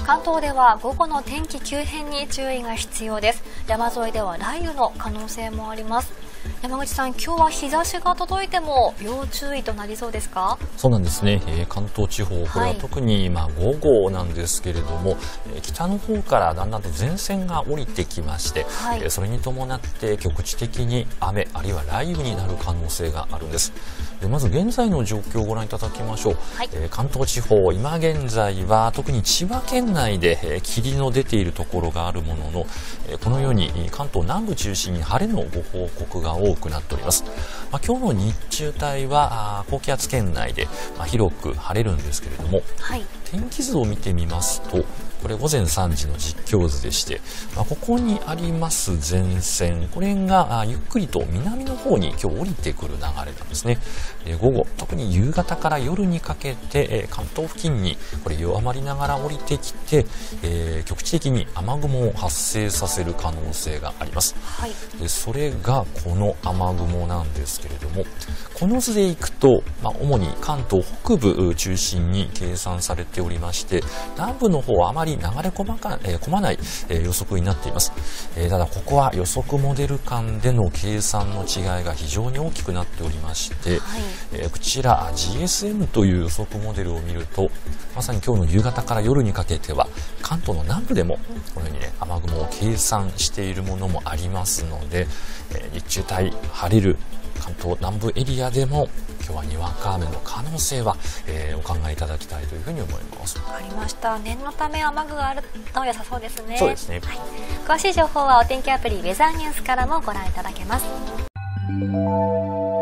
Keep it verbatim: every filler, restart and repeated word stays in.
関東では午後の天気急変に注意が必要です。山沿いでは雷雨の可能性もあります。山口さん、今日は日差しが届いても要注意となりそうですか？ そうなんですね、えー、関東地方、これは特にまあ午後なんですけれども、えー、北の方からだんだんと前線が降りてきまして、はい、えー、それに伴って局地的に雨あるいは雷雨になる可能性があるんです。でまず現在の状況をご覧いただきましょう。はい、えー、関東地方、今現在は特に千葉県内で、えー、霧の出ているところがあるものの、えー、このように関東南部中心に晴れのご報告が多くなっております。まあ、今日の日中帯は高気圧圏内で、まあ、広く晴れるんですけれども、はい、天気図を見てみますと、これごぜんさんじの実況図でして、まあ、ここにあります前線、これがゆっくりと南の方に今日降りてくる流れなんですね。え午後、特に夕方から夜にかけて、え関東付近にこれ弱まりながら降りてきて、えー、局地的に雨雲を発生させる可能性があります。はい、でそれがこの雨雲なんですけれども、この図でいくと、まあ、主に関東北部中心に計算されておりまして、南部の方はあまり流れ込まか、えー、込まない、えー、予測になっています。えー、ただここは予測モデル間での計算の違いが非常に大きくなっておりまして、はい、えー、こちら ジーエスエム という予測モデルを見ると、まさに今日の夕方から夜にかけては関東の南部でもこのようにね、雨雲を計算しているものもありますので、えー、日中帯晴れる関東南部エリアでも今日はにわか雨の可能性は、えー、お考えいただきたいというふうに思います。 わかりました。念のため雨具があると良さそうですね。 そうですね、はい、 詳しい情報はお天気アプリウェザーニュースからもご覧いただけます。